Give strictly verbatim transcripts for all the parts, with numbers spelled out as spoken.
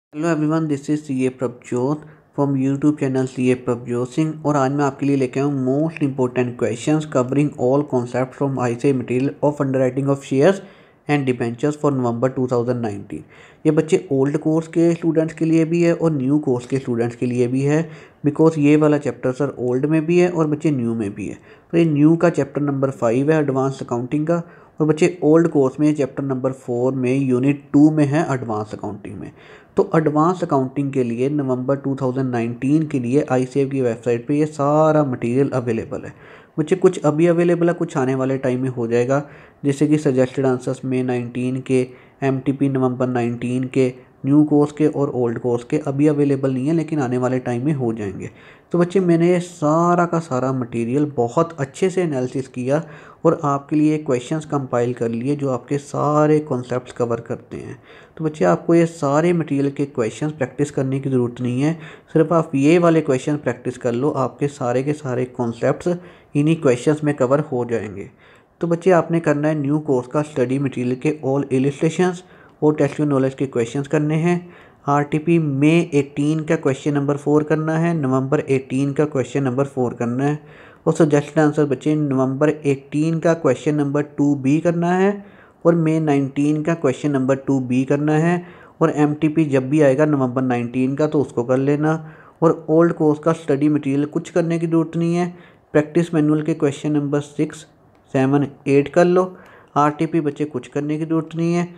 Hello everyone, this is C A Prabhjot from YouTube channel C A Prabhjot Singh. और आज मैं आपके लिए लेके आऊँ most important questions covering all concept from I C A I material of underwriting of shares and debentures for November two thousand nineteen. ये बच्चे old course के स्टूडेंट्स के लिए भी है और न्यू कोर्स के स्टूडेंट्स के लिए भी है, बिकॉज ये वाला चैप्टर सर ओल्ड में भी है और बच्चे न्यू में भी है। तो ये न्यू का चैप्टर नंबर फाइव है एडवांस अकाउंटिंग का, और बच्चे ओल्ड कोर्स में चैप्टर नंबर फोर में यूनिट टू में है एडवांस अकाउंटिंग में। तो एडवांस अकाउंटिंग के लिए नवंबर टू थाउजेंड नाइनटीन के लिए आई सी ए आई की वेबसाइट पे ये सारा मटेरियल अवेलेबल है। बच्चे कुछ अभी अवेलेबल है, कुछ आने वाले टाइम में हो जाएगा, जैसे कि सजेस्टेड आंसर्स में नाइनटीन के, M T P November nineteen के, न्यू कोर्स के और ओल्ड कोर्स के अभी अवेलेबल नहीं है, लेकिन आने वाले टाइम में हो जाएंगे। तो बच्चे मैंने ये सारा का सारा मटेरियल बहुत अच्छे से एनालिसिस किया और आपके लिए क्वेश्चंस कंपाइल कर लिए जो आपके सारे कॉन्सेप्ट्स कवर करते हैं। तो बच्चे आपको ये सारे मटेरियल के क्वेश्चंस प्रैक्टिस करने की ज़रूरत नहीं है, सिर्फ आप ये वाले क्वेश्चन प्रैक्टिस कर लो, आपके सारे के सारे कॉन्सेप्ट्स इन्हीं क्वेश्चंस में कवर हो जाएंगे। तो बच्चे आपने करना है न्यू कोर्स का स्टडी मटेरियल के ऑल इलिस्ट्रेशंस और टेक्स्ट नॉलेज के क्वेश्चंस करने हैं। आर टी पी में एटीन का क्वेश्चन नंबर फोर करना है, नवंबर एटीन का क्वेश्चन नंबर फोर करना है, और सजेस्टेड आंसर बच्चे नवंबर एटीन का क्वेश्चन नंबर टू बी करना है और मे नाइनटीन का क्वेश्चन नंबर टू बी करना है। और एम टी पी जब भी आएगा नवंबर नाइनटीन का तो उसको कर लेना। और ओल्ड कोर्स का स्टडी मटेरियल कुछ करने की ज़रूरत नहीं है, प्रैक्टिस मैनुअल के question number six seven eight कर लो। आर टी पी बच्चे कुछ करने की ज़रूरत नहीं है,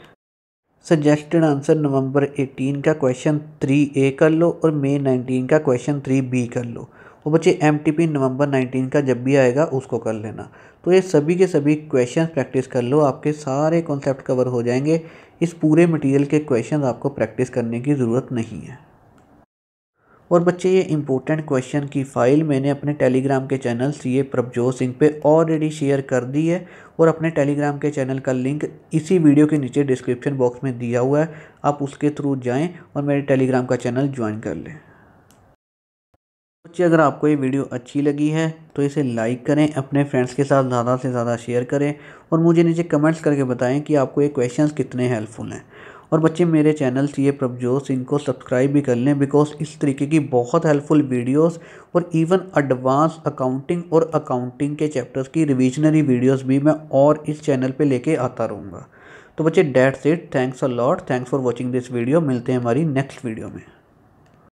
सजेस्टेड आंसर नवंबर एटीन का क्वेश्चन थ्री ए कर लो और मे नाइनटीन का क्वेश्चन थ्री बी कर लो। और बच्चे M T P November nineteen का जब भी आएगा उसको कर लेना। तो ये सभी के सभी क्वेश्चन प्रैक्टिस कर लो, आपके सारे कॉन्सेप्ट कवर हो जाएंगे। इस पूरे मटेरियल के क्वेश्चन आपको प्रैक्टिस करने की ज़रूरत नहीं है। और बच्चे ये इंपॉर्टेंट क्वेश्चन की फ़ाइल मैंने अपने टेलीग्राम के channel C A Prabhjot Singh पे ऑलरेडी शेयर कर दी है, और अपने टेलीग्राम के चैनल का लिंक इसी वीडियो के नीचे डिस्क्रिप्शन बॉक्स में दिया हुआ है, आप उसके थ्रू जाएं और मेरे टेलीग्राम का चैनल ज्वाइन कर लें। बच्चे अगर आपको ये वीडियो अच्छी लगी है तो इसे लाइक करें, अपने फ्रेंड्स के साथ ज़्यादा से ज़्यादा शेयर करें और मुझे नीचे कमेंट्स करके बताएं कि आपको ये क्वेश्चंस कितने हेल्पफुल हैं। और बच्चे मेरे channel C A Prabhjot Singh को सब्सक्राइब भी कर लें, बिकॉज इस तरीके की बहुत हेल्पफुल वीडियोस और इवन एडवांस अकाउंटिंग और अकाउंटिंग के चैप्टर्स की रिविजनरी वीडियोस भी मैं और इस चैनल पे लेके आता रहूँगा। तो बच्चे that's it, thanks a lot, thanks for watching this video. मिलते हैं हमारी नेक्स्ट वीडियो में।